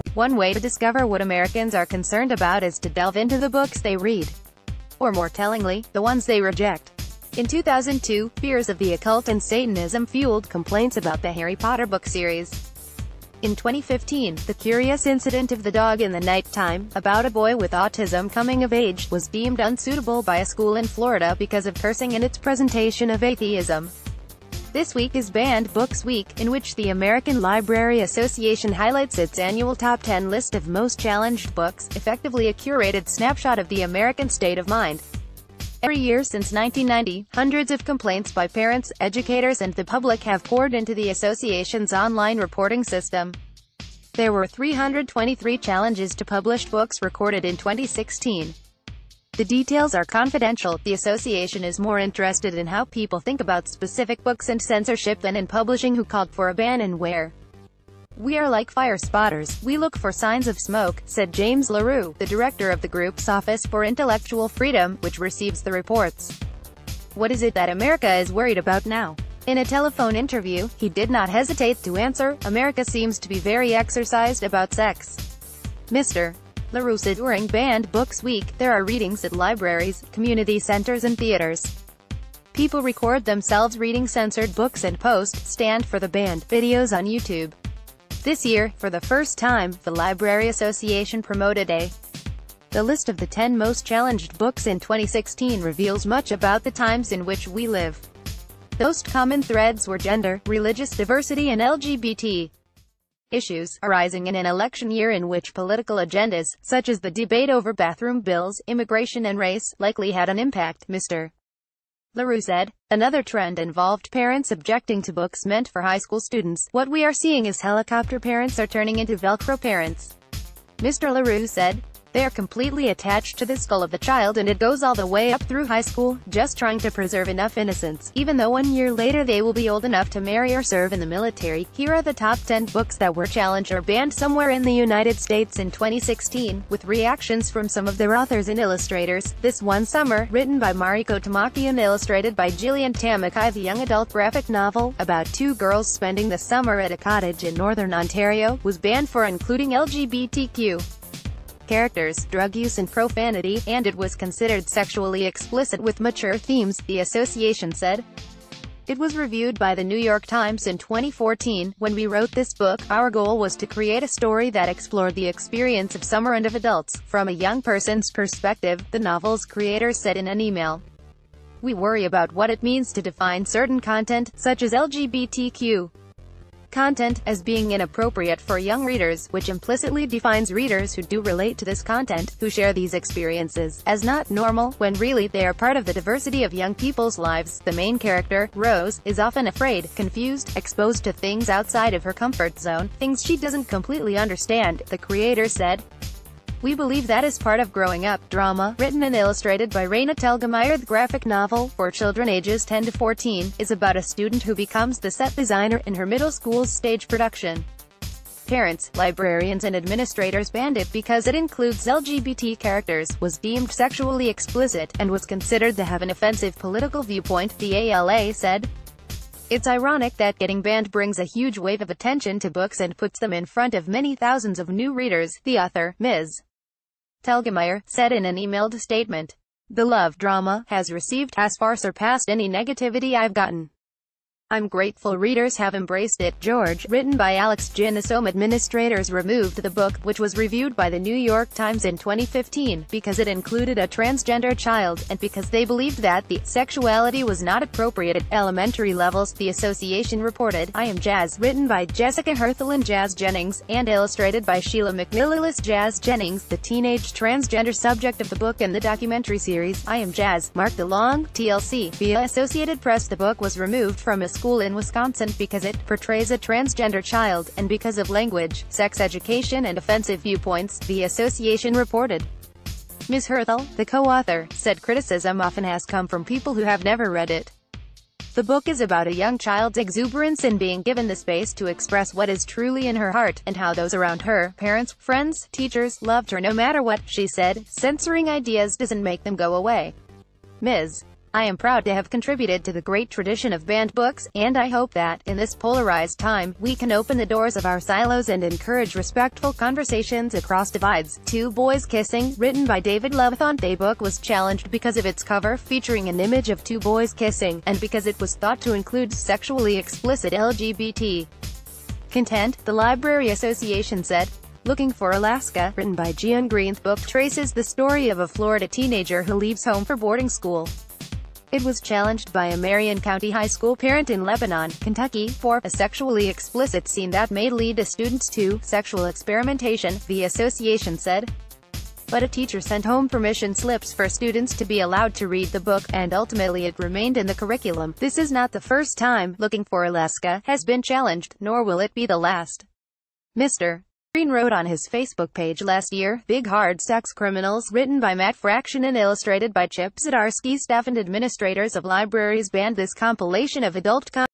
One way to discover what Americans are concerned about is to delve into the books they read. Or more tellingly, the ones they reject. In 2002, fears of the occult and Satanism fueled complaints about the Harry Potter book series. In 2015, The Curious Incident of the Dog in the Nighttime, about a boy with autism coming of age, was deemed unsuitable by a school in Florida because of cursing in its presentation of atheism. This week is Banned Books Week, in which the American Library Association highlights its annual top 10 list of most challenged books, effectively a curated snapshot of the American state of mind. Every year since 1990, hundreds of complaints by parents, educators and the public have poured into the association's online reporting system. There were 323 challenges to published books recorded in 2016. The details are confidential. The association is more interested in how people think about specific books and censorship than in publishing who called for a ban and where. "We are like fire spotters. We look for signs of smoke," said James LaRue, the director of the group's Office for Intellectual Freedom, which receives the reports. What is it that America is worried about now? In a telephone interview, he did not hesitate to answer, "America seems to be very exercised about sex." Mr. LaRue said during Banned Books Week, there are readings at libraries, community centers and theaters. People record themselves reading censored books and stand for the banned videos on YouTube. This year, for the first time, the Library Association promoted The list of the 10 most challenged books in 2016 reveals much about the times in which we live. The most common threads were gender, religious diversity and LGBT issues, arising in an election year in which political agendas, such as the debate over bathroom bills, immigration and race, likely had an impact, Mr. LaRue said. Another trend involved parents objecting to books meant for high school students. "What we are seeing is helicopter parents are turning into Velcro parents," Mr. LaRue said. "They are completely attached to the skull of the child and it goes all the way up through high school, just trying to preserve enough innocence, even though 1 year later they will be old enough to marry or serve in the military." Here are the top 10 books that were challenged or banned somewhere in the United States in 2016, with reactions from some of their authors and illustrators. This One Summer, written by Mariko Tamaki and illustrated by Jillian Tamakai, the young adult graphic novel, about two girls spending the summer at a cottage in northern Ontario, was banned for including LGBTQ characters, drug use and profanity, and it was considered sexually explicit with mature themes, the association said. It was reviewed by the New York Times in 2014. "When we wrote this book, our goal was to create a story that explored the experience of summer and of adults, from a young person's perspective," the novel's creators said in an email. "We worry about what it means to define certain content, such as LGBTQ content, as being inappropriate for young readers, which implicitly defines readers who do relate to this content, who share these experiences, as not normal, when really they are part of the diversity of young people's lives." The main character, Rose, is often afraid, confused, exposed to things outside of her comfort zone, things she doesn't completely understand, the creator said. "We believe that is part of growing up." Drama, written and illustrated by Raina Telgemeier, the graphic novel, for children ages 10 to 14, is about a student who becomes the set designer in her middle school's stage production. Parents, librarians and administrators banned it because it includes LGBT characters, was deemed sexually explicit, and was considered to have an offensive political viewpoint, the ALA said. "It's ironic that getting banned brings a huge wave of attention to books and puts them in front of many thousands of new readers," the author, Ms. Telgemeier, said in an emailed statement. "The love drama has far surpassed any negativity I've gotten. I'm grateful readers have embraced it." George, written by Alex Ginesom. Administrators removed the book, which was reviewed by the New York Times in 2015, because it included a transgender child, and because they believed that the sexuality was not appropriate at elementary levels, the association reported. I Am Jazz, written by Jessica Herthel and Jazz Jennings, and illustrated by Sheila McNeill. Jazz Jennings, the teenage transgender subject of the book and the documentary series, I Am Jazz, marked a long TLC. Via Associated Press, the book was removed from a school in Wisconsin because it portrays a transgender child, and because of language, sex education and offensive viewpoints, the association reported. Ms. Herthel, the co-author, said criticism often has come from people who have never read it. The book is about a young child's exuberance in being given the space to express what is truly in her heart, and how those around her, parents, friends, teachers, loved her no matter what, she said. Censoring ideas doesn't make them go away. Ms. I am proud to have contributed to the great tradition of banned books, and I hope that, in this polarized time, we can open the doors of our silos and encourage respectful conversations across divides. Two Boys Kissing, written by David Levithon. The book was challenged because of its cover featuring an image of two boys kissing, and because it was thought to include sexually explicit LGBT content, the Library Association said. Looking for Alaska, written by Gian Green. The book traces the story of a Florida teenager who leaves home for boarding school. It was challenged by a Marion County high school parent in Lebanon, Kentucky, for a sexually explicit scene that may lead to students to sexual experimentation, the association said. But a teacher sent home permission slips for students to be allowed to read the book, and ultimately it remained in the curriculum. This is not the first time Looking for Alaska has been challenged, nor will it be the last. Mr. Green wrote on his Facebook page last year, Big Hard Sex Criminals, written by Matt Fraction and illustrated by Chip Zdarsky. Staff and administrators of libraries banned this compilation of adult content.